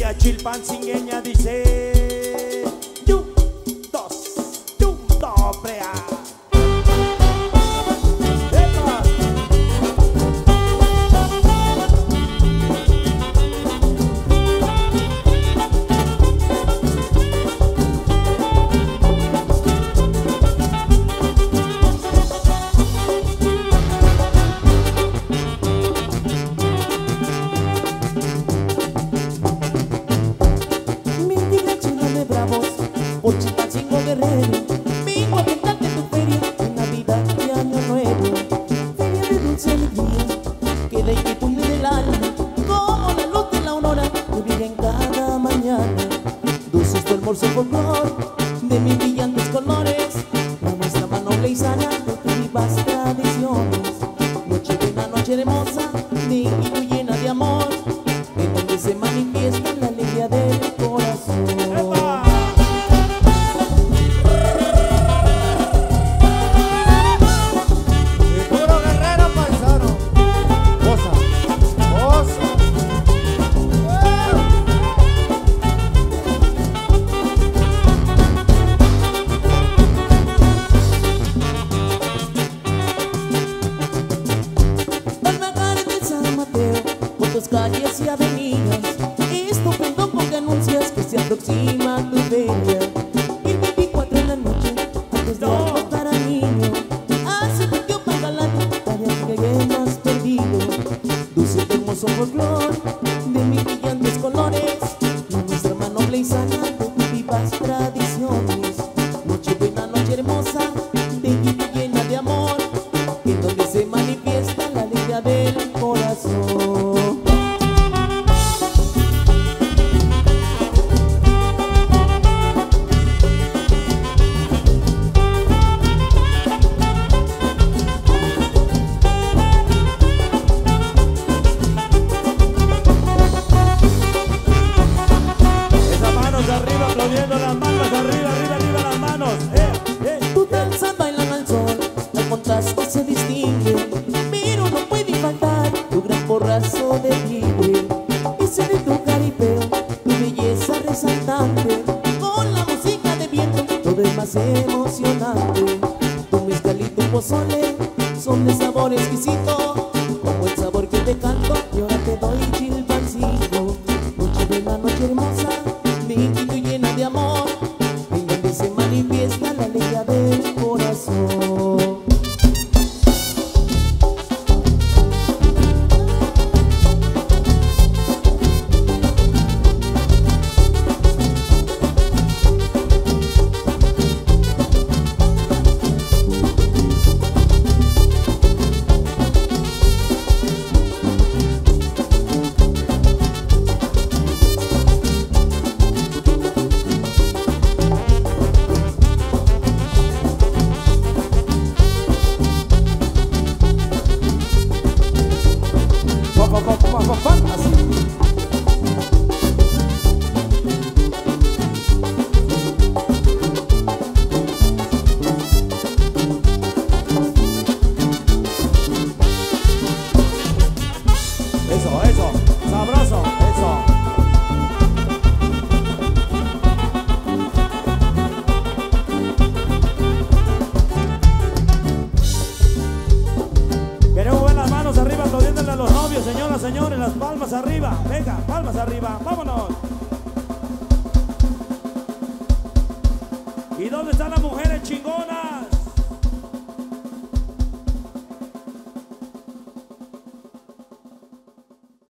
Villa Chilpancingueña dice: "Yum, dos, yum, doble A". Por Chilpancingo Guerrero, vengo a cantarte tu feria de Navidad y Año Nuevo. Feria de dulce alegría, que da inquietud del alma, como la luz de la aurora que brilla en cada mañana. Dulce es tu hermoso folclor, de mis brillantes colores, la nuestra más noble y sana de tus vivas tradiciones. Noche buena, noche hermosa, de inquietud llena de amor, en donde se manifiesta la alegría del corazón. Calles y avenidas, estupendo porque anuncias que se aproxima tu feria. El 24 en la noche, antes de acostar al niño, hace tu tío Pangalani, para que hayas perdido. Dulce tu hermoso folclor, de mis brillantes colores, y nuestra mano noble y sana de tus vivas tradiciones. Noche buena, noche hermosa, de inquietud llena de amor, en donde se manifiesta la alegría del corazón. Aplaudiendo las manos, arriba, arriba, arriba las manos. Tu danza bailan al sol, el contraste se distingue, pero no puede faltar tu gran porrazo de tigre. Ese de tu jaripeo, tu belleza resaltante, con la música de viento, todo es más emocionante. Tu mezcal y tu pozole son de sabor exquisito, como el sabor que te canto y ahora te doy Chilpancingo. Noche buena, noche hermosa, de inquietud llena de amor, en donde se manifiesta la alegría del corazón. Eso, sabroso, eso. Queremos ver las manos arriba, aplaudiéndole a los novios, señoras, señores, las palmas arriba. Venga, palmas arriba, vámonos. ¿Y dónde están las mujeres chingonas?